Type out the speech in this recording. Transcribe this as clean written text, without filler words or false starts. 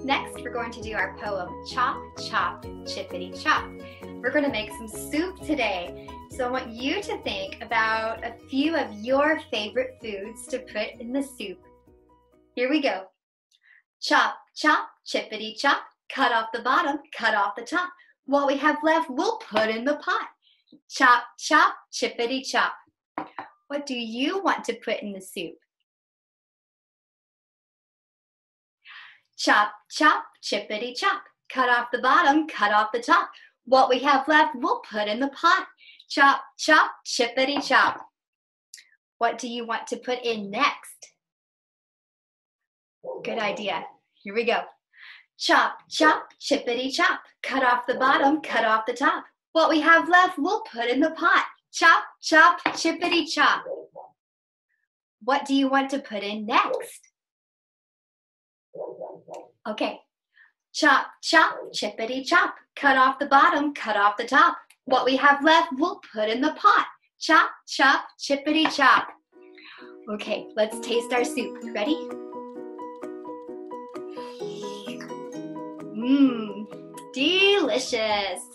Next, we're going to do our poem, Chop, Chop, Chippity Chop. We're going to make some soup today. So I want you to think about a few of your favorite foods to put in the soup. Here we go. Chop, chop, chippity chop. Cut off the bottom, cut off the top. What we have left, we'll put in the pot. Chop, chop, chippity chop. What do you want to put in the soup? Chop, chop, chippity chop. Cut off the bottom, cut off the top. What we have left, we'll put in the pot. Chop, chop, chippity chop. What do you want to put in next? Good idea. Here we go. Chop, chop, chippity chop. Cut off the bottom, cut off the top. What we have left, we'll put in the pot. Chop, chop, chippity chop. What do you want to put in next? Okay. Chop, chop, chippity chop. Cut off the bottom, cut off the top. What we have left, we'll put in the pot. Chop, chop, chippity chop. Okay, let's taste our soup. Ready? Mmm, delicious.